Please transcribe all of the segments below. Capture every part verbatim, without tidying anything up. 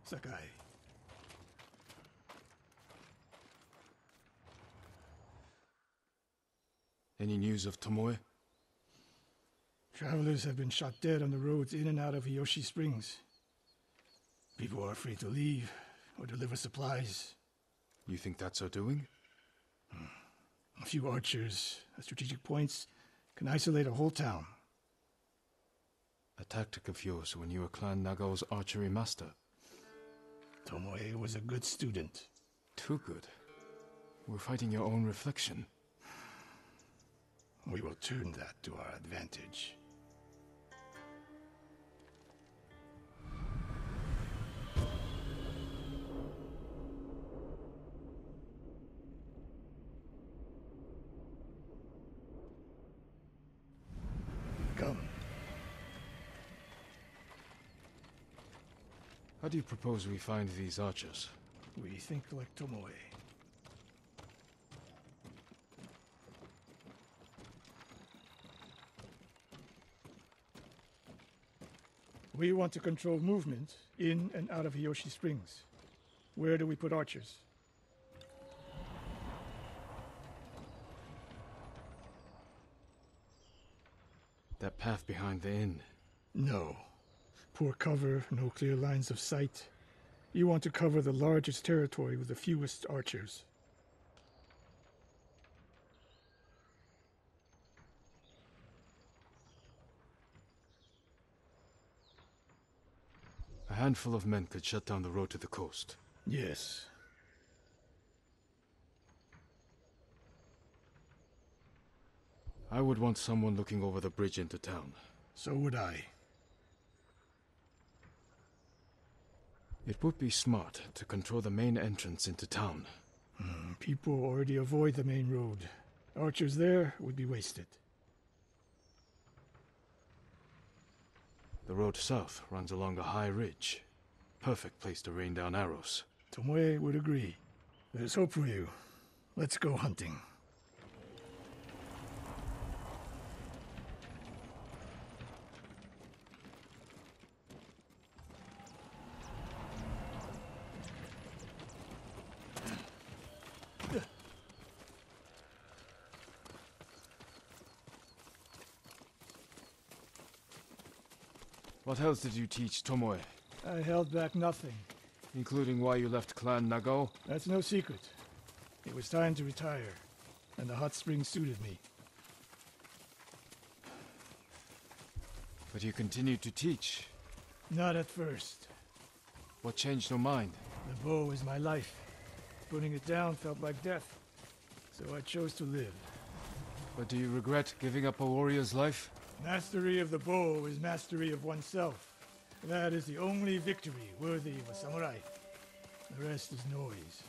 Sakai. Any news of Tomoe? Travelers have been shot dead on the roads in and out of Hiyoshi Springs. People are afraid to leave or deliver supplies. You think that's her doing? A few archers at strategic points can isolate a whole town. A tactic of yours when you were Clan Nagao's archery master. Tomoe was a good student. Too good. We're fighting your own reflection. We will turn that to our advantage. Come. How do you propose we find these archers? We think like Tomoe. We want to control movement in and out of Hiyoshi Springs. Where do we put archers? That path behind the inn. No. Poor cover, no clear lines of sight. You want to cover the largest territory with the fewest archers. A handful of men could shut down the road to the coast. Yes. I would want someone looking over the bridge into town. So would I. It would be smart to control the main entrance into town. Hmm, people already avoid the main road. Archers there would be wasted. The road south runs along a high ridge. Perfect place to rain down arrows. Tomoe would agree. There's hope for you. Let's go hunting. What else did you teach Tomoe? I held back nothing. Including why you left Clan Nagao? That's no secret. It was time to retire, and the hot springs suited me. But you continued to teach. Not at first. What changed your mind? The bow is my life. Putting it down felt like death, so I chose to live. But do you regret giving up a warrior's life? Mastery of the bow is mastery of oneself. That is the only victory worthy of a samurai. The rest is noise.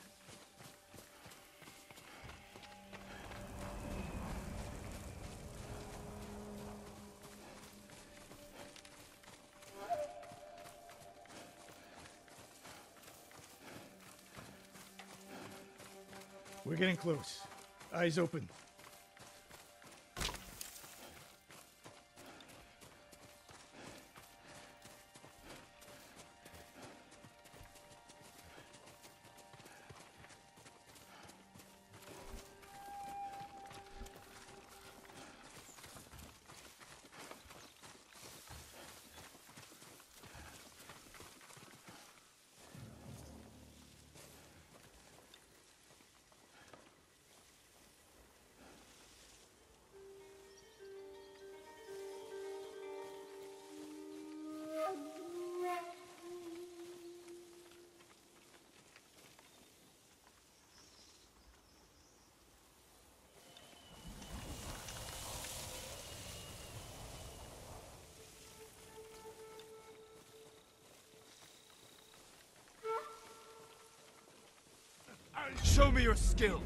We're getting close. Eyes open. Show me your skill!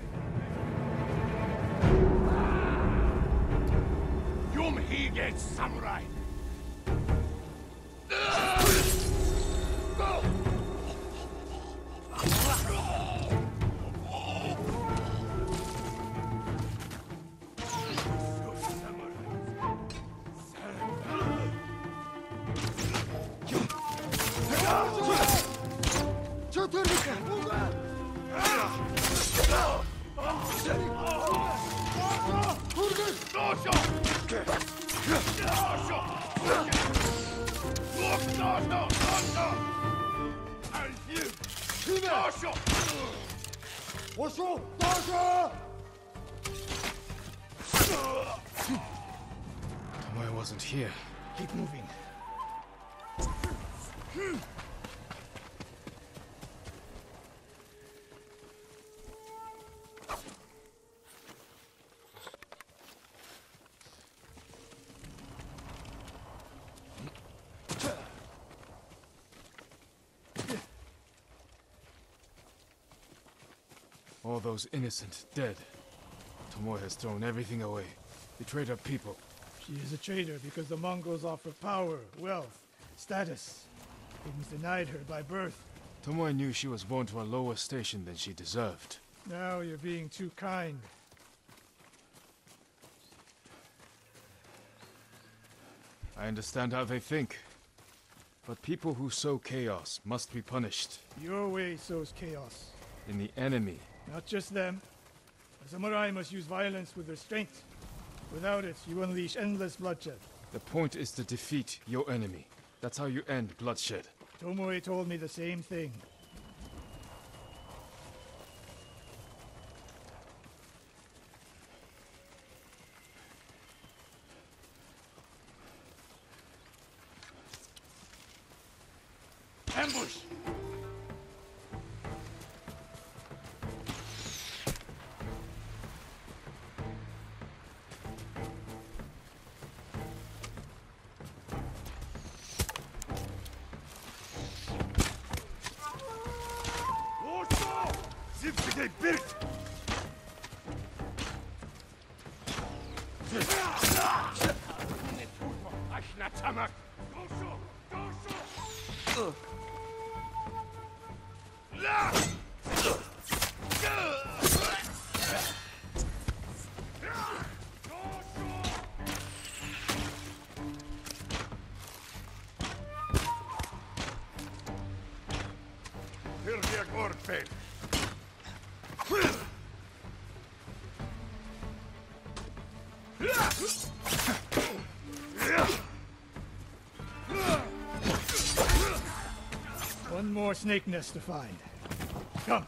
Yum Hige Samurai! Tomoe wasn't here. Keep moving. All those innocent dead. Tomoe has thrown everything away. Betrayed her people. She is a traitor because the Mongols offer power, wealth, status. Things denied her by birth. Tomoe knew she was born to a lower station than she deserved. Now you're being too kind. I understand how they think. But people who sow chaos must be punished. Your way sows chaos. In the enemy. Not just them. A samurai must use violence with restraint. Without it, you unleash endless bloodshed. The point is to defeat your enemy. That's how you end bloodshed. Tomoe told me the same thing. Ambush! Zipsige Bild! Aşnatamak! Dosho! Dosho! La! Hirviä korpeen! One more snake nest to find. Come.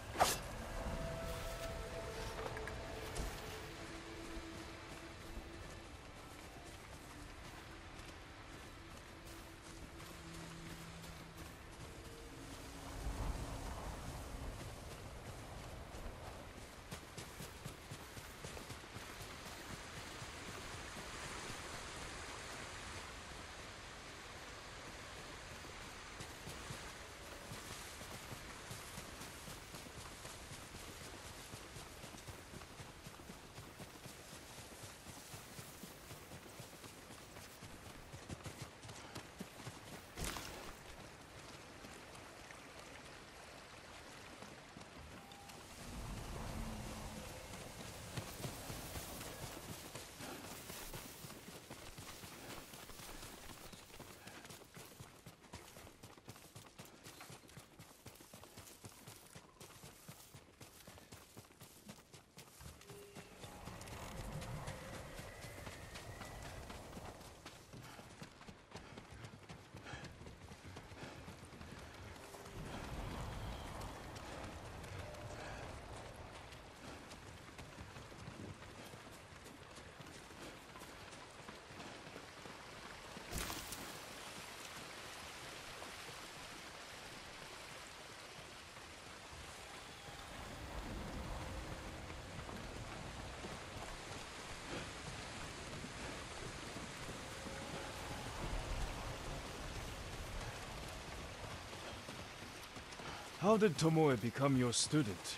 How did Tomoe become your student?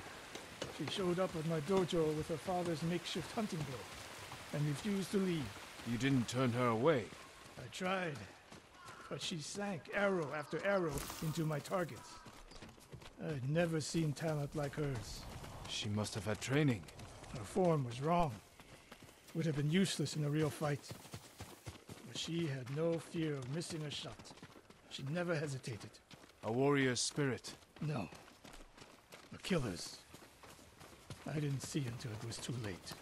She showed up at my dojo with her father's makeshift hunting bow and refused to leave. You didn't turn her away. I tried, but she sank arrow after arrow into my targets. I'd never seen talent like hers. She must have had training. Her form was wrong. Would have been useless in a real fight. But she had no fear of missing a shot. She never hesitated. A warrior's spirit. No. The killers. I didn't see until it was too late.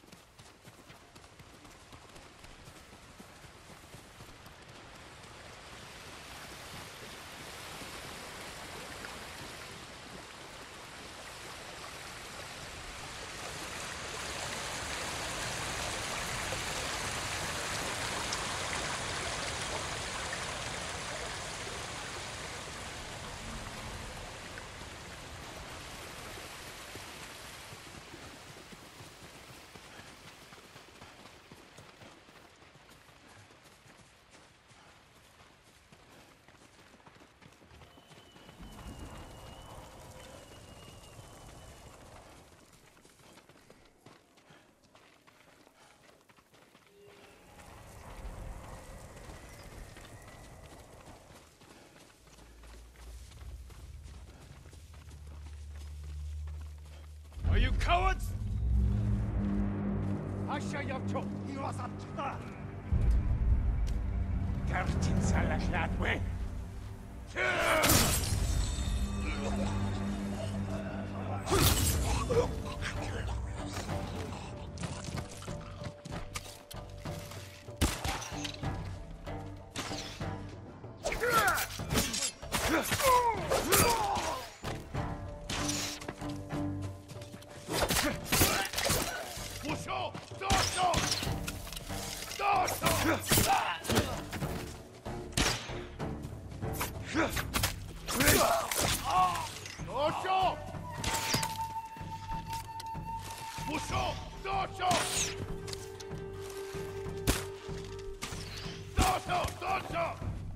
Are you cowards? Asha yapto, iwasat. Gartin salaklatwe. Pusho! Dorso! Dorso! Dorso! Pusho! Dorso! Dorso! Dorso!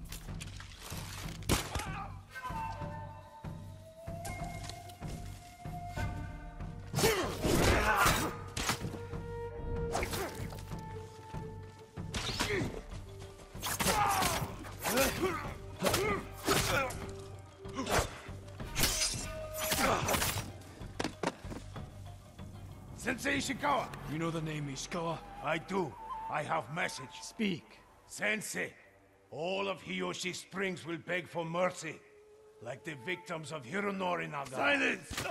Sensei Ishikawa! You know the name Ishikawa? I do. I have message. Speak. Sensei, all of Hiyoshi Springs will beg for mercy, like the victims of Hironori Naga. Silence!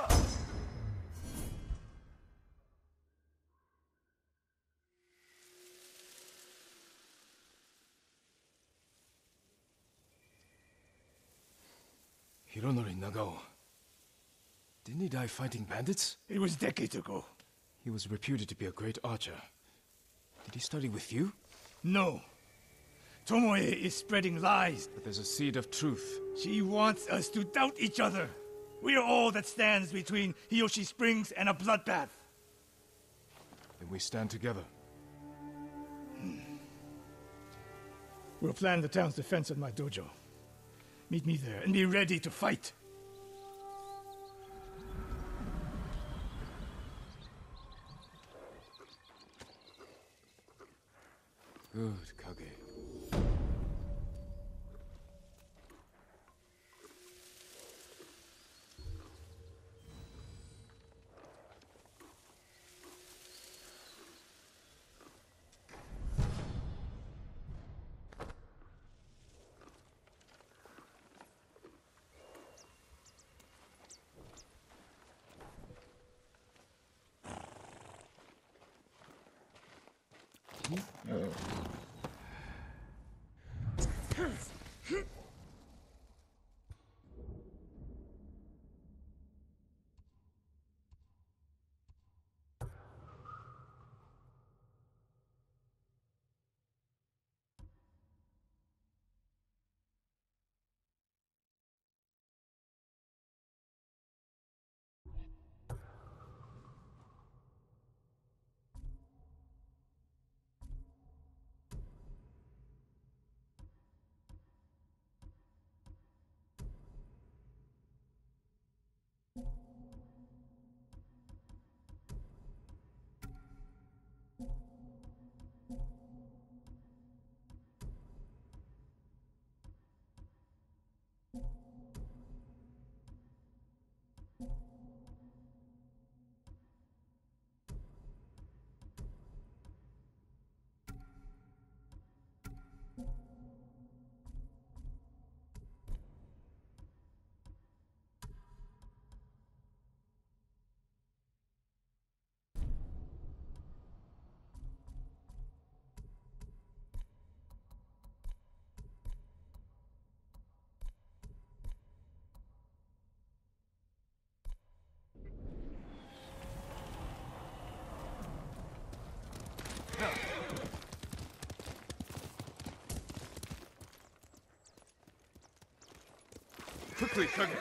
Hironori Nagao. Didn't he die fighting bandits? It was decades ago. He was reputed to be a great archer. Did he study with you? No. Tomoe is spreading lies. But there's a seed of truth. She wants us to doubt each other. We are all that stands between Hiyoshi Springs and a bloodbath. Then we stand together. We'll plan the town's defense at my dojo. Meet me there and be ready to fight. Good, Kage. Quickly, Kage!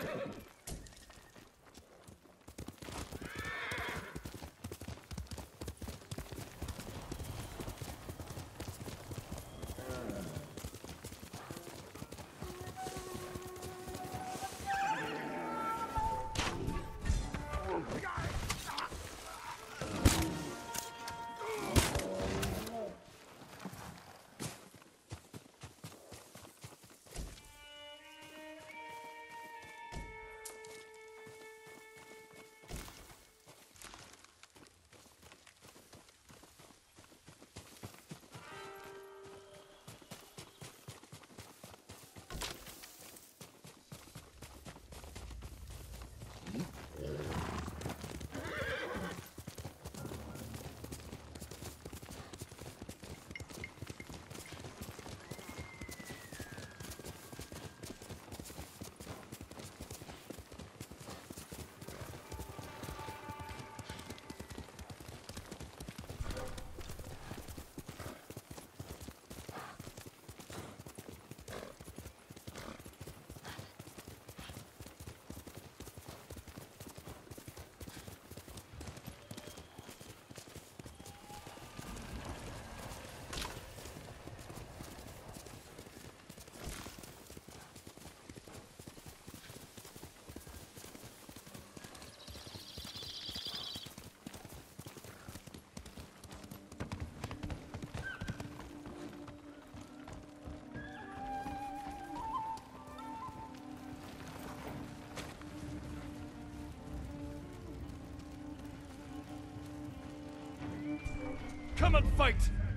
Come and fight!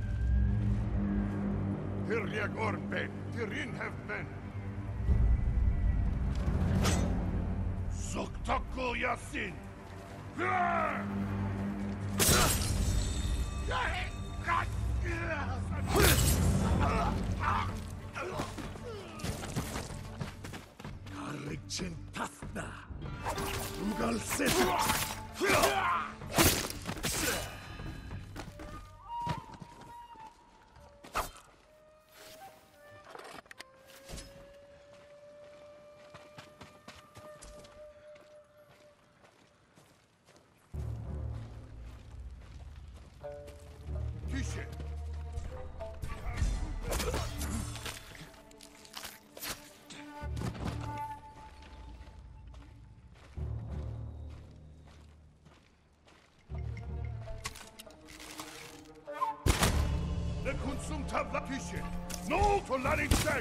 Hirliag Ornben, Tirin have men. Zoktoko Yasin! Karikchin Tasna! Ugal Sit! Le consum tabla kishe. No to larin seg.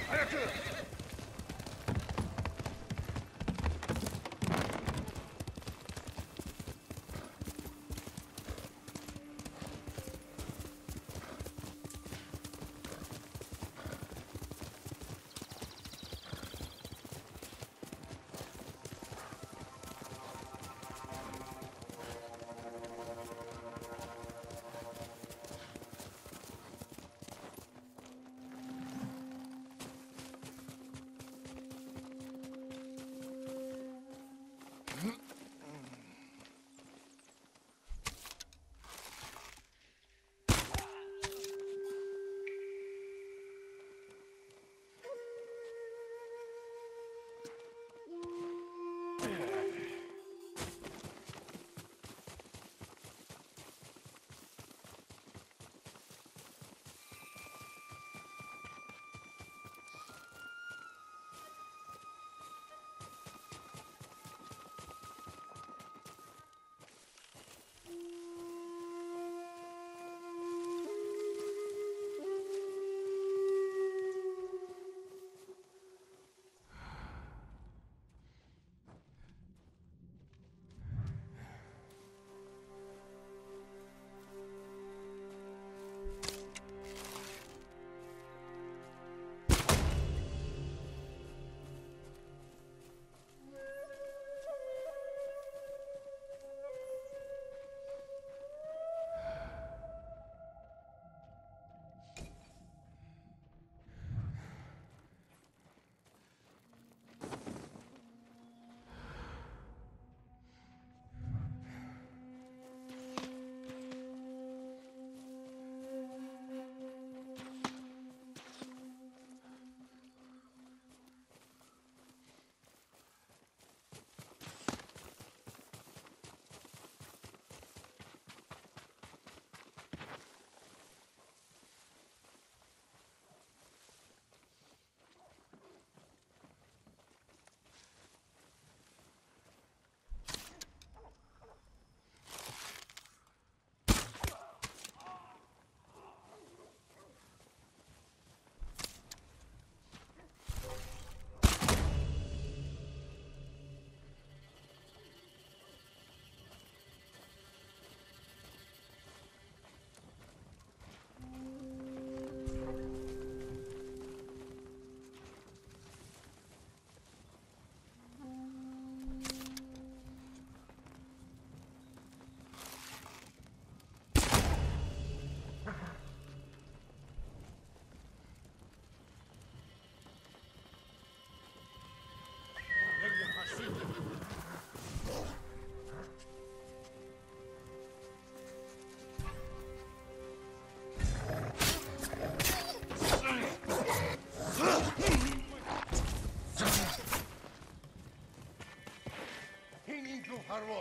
Harvo.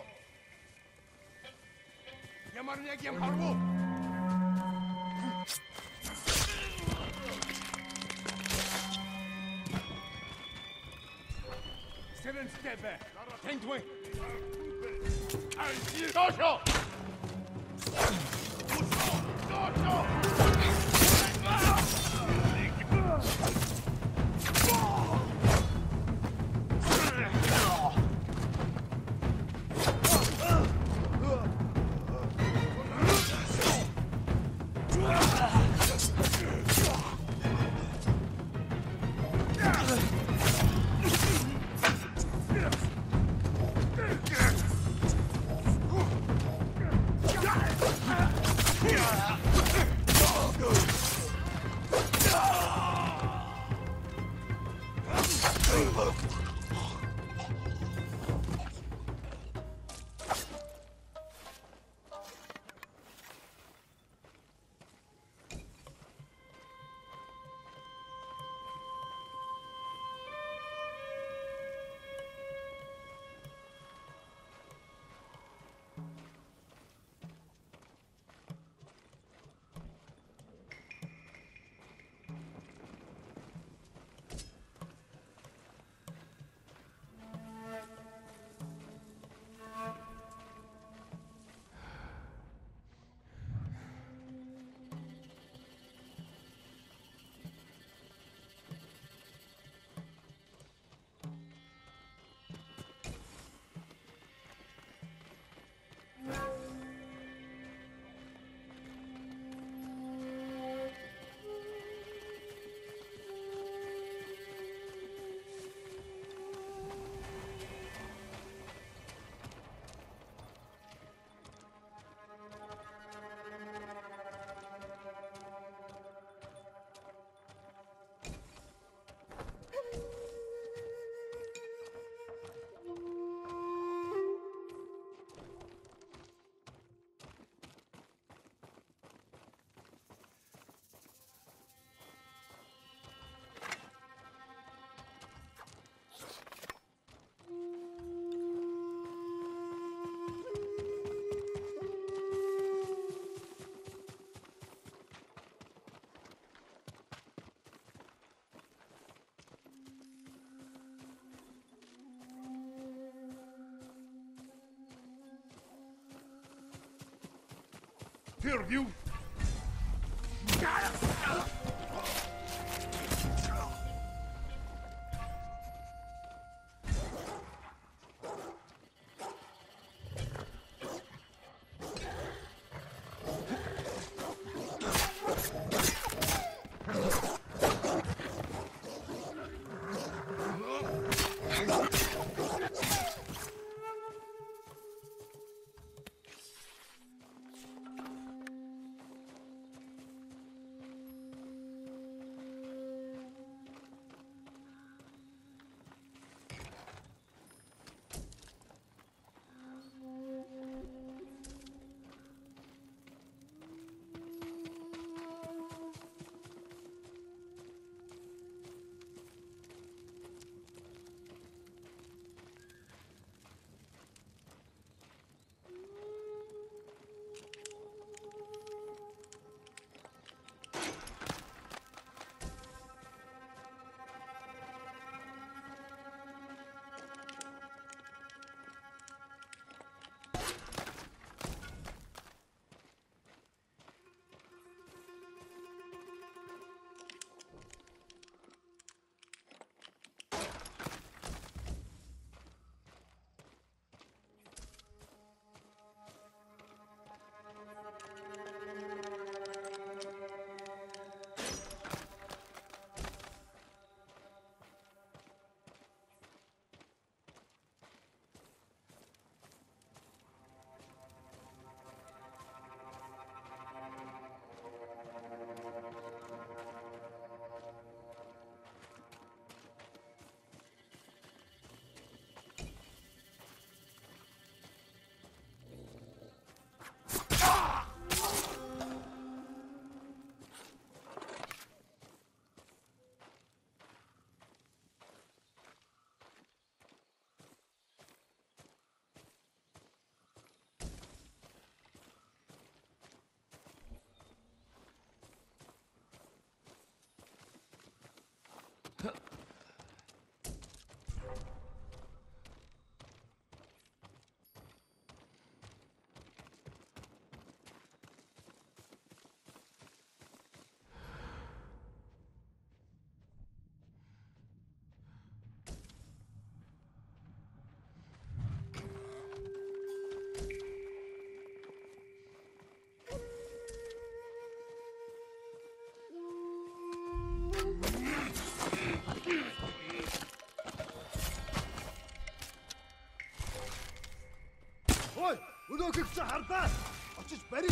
Yamarniakiem Harvo. Seven step back. Ten twenty. Dojo! Dojo! fear you! Oj! Udok السحر ده! Açış beri!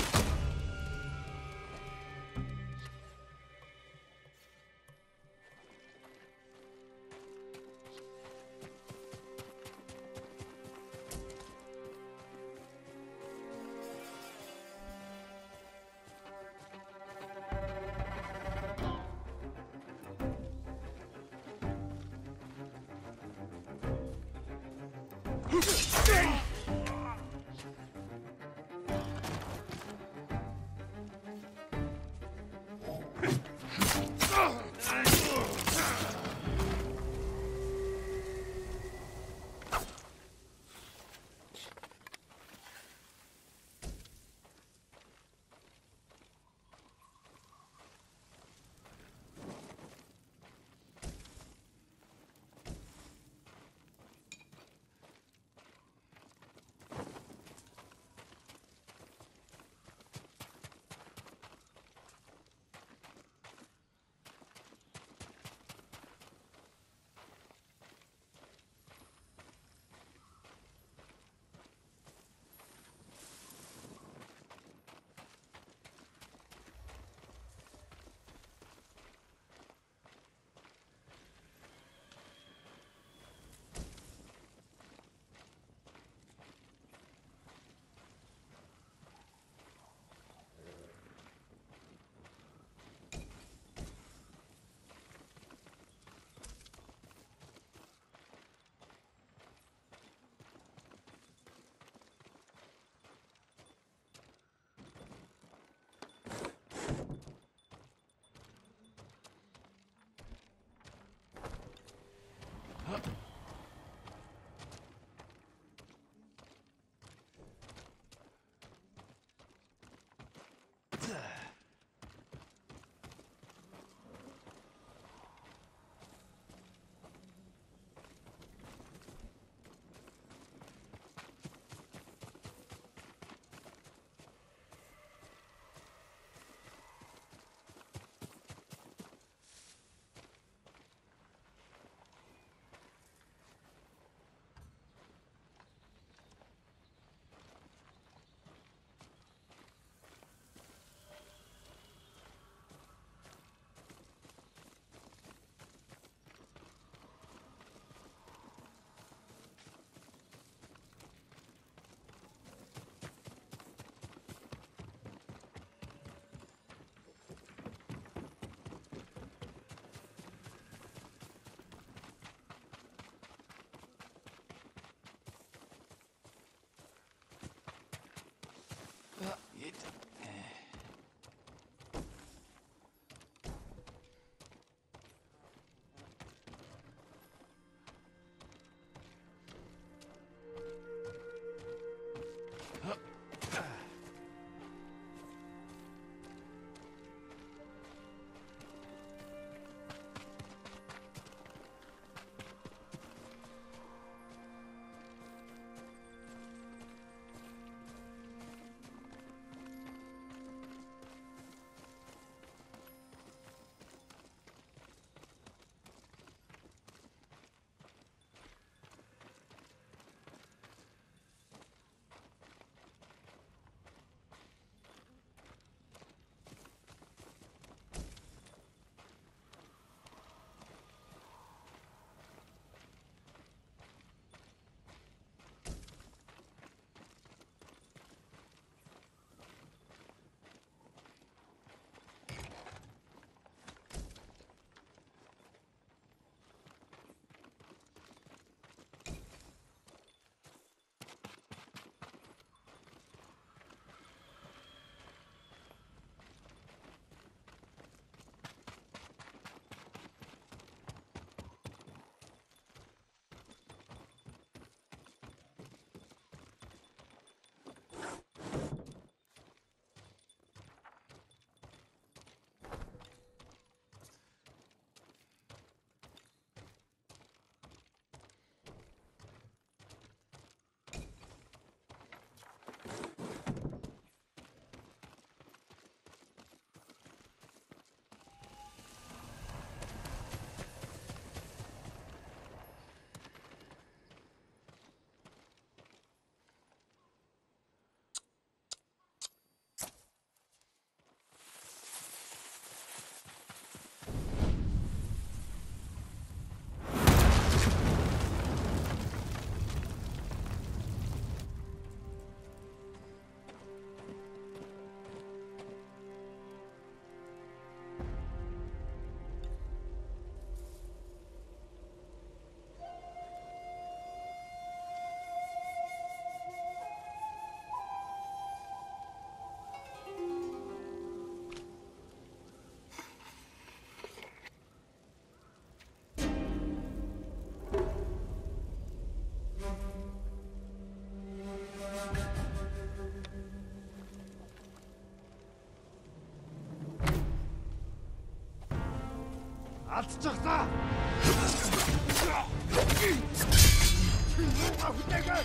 Алдчихлаа. Нууга хүлээгээ.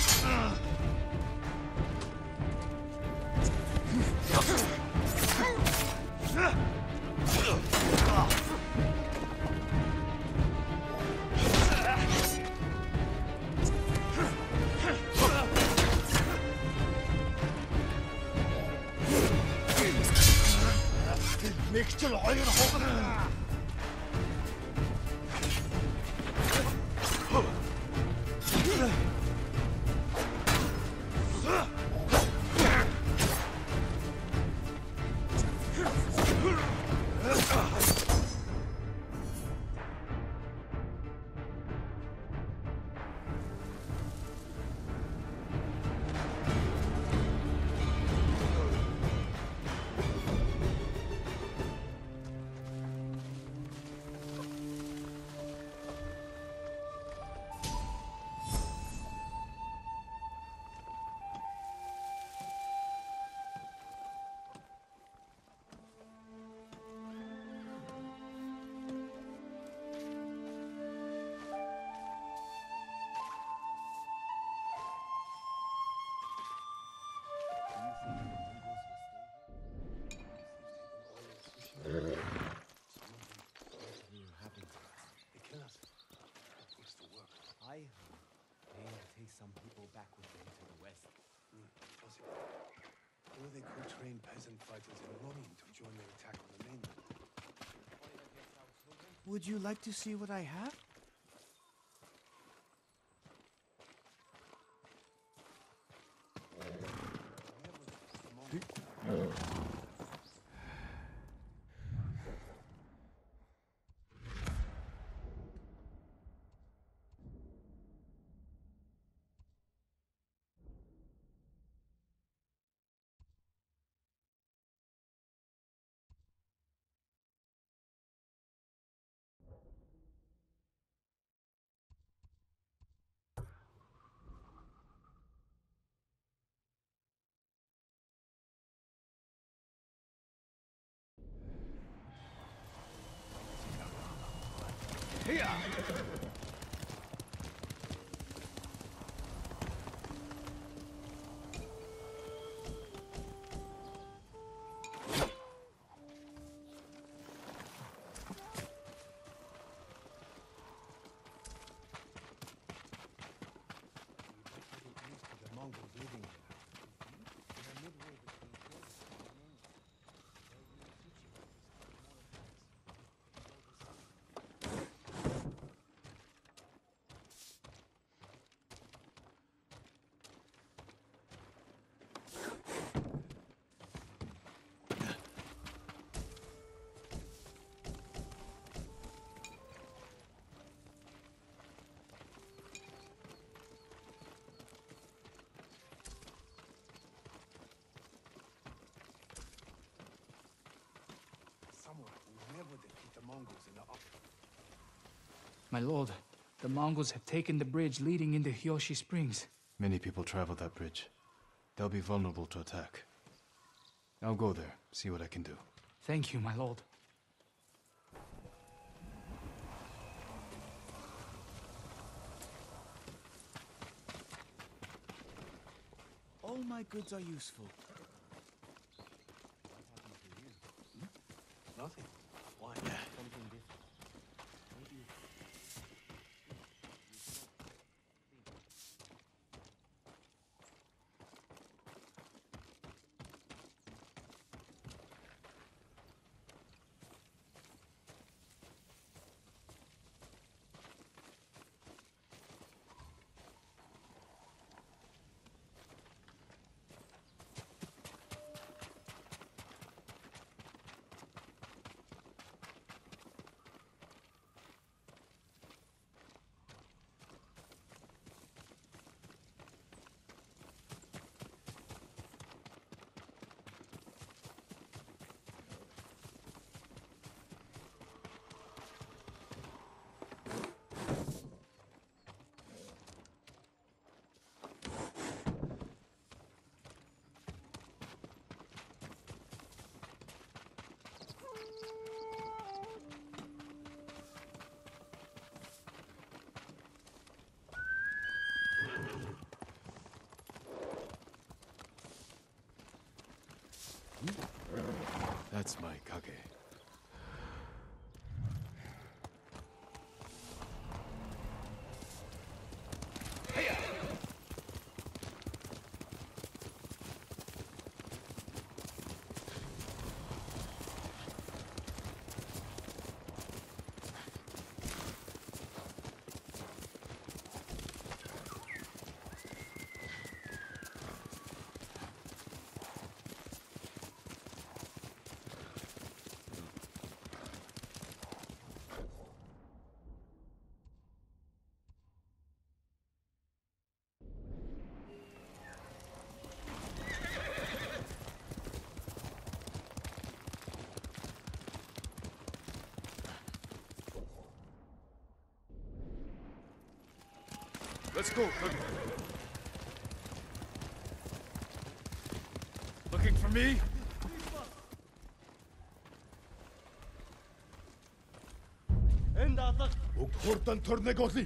Мэгчл хоёр хугар. Some people back with them to the west. Mm, or they could train peasant fighters in running to join their attack on the mainland. Would you like to see what I have? Here! My lord, the Mongols have taken the bridge leading into Hyoshi Springs. Many people travel that bridge. They'll be vulnerable to attack. I'll go there, see what I can do. Thank you, my lord. All my goods are useful. Nothing. Why? Something different. Maybe. That's my Kage. Let's go, Kage. Looking for me? Угтурдан төрнэг олъё.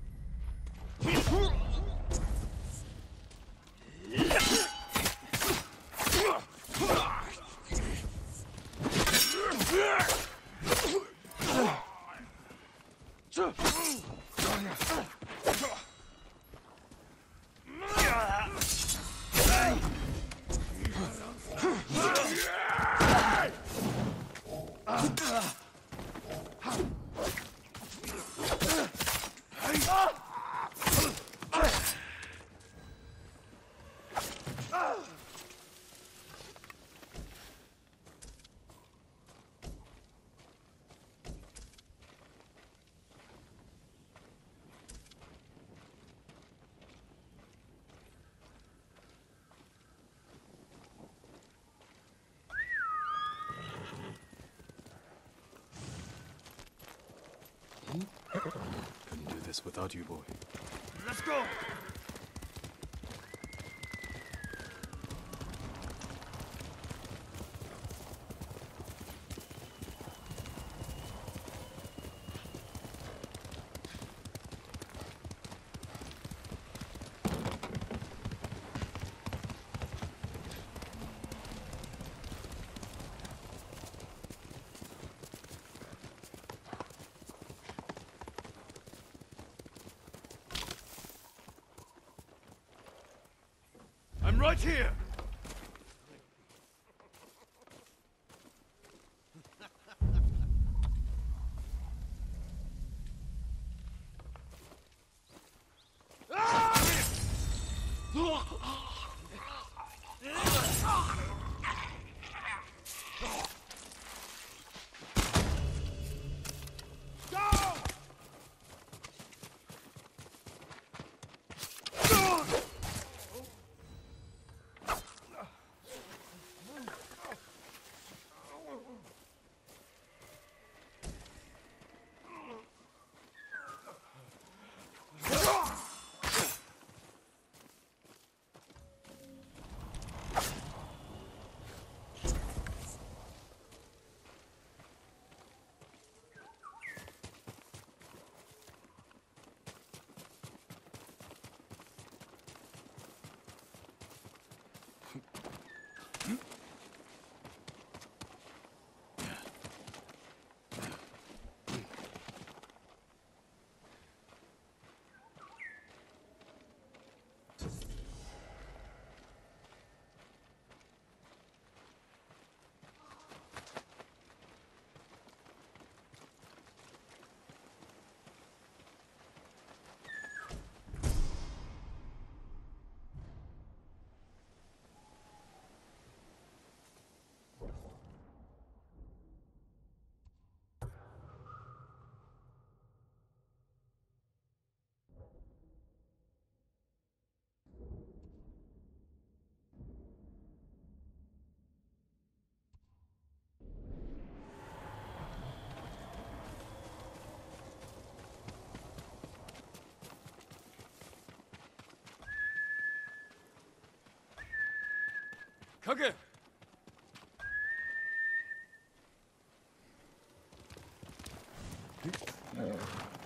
Couldn't do this without you, boy. Let's go. I'm right here. Kage!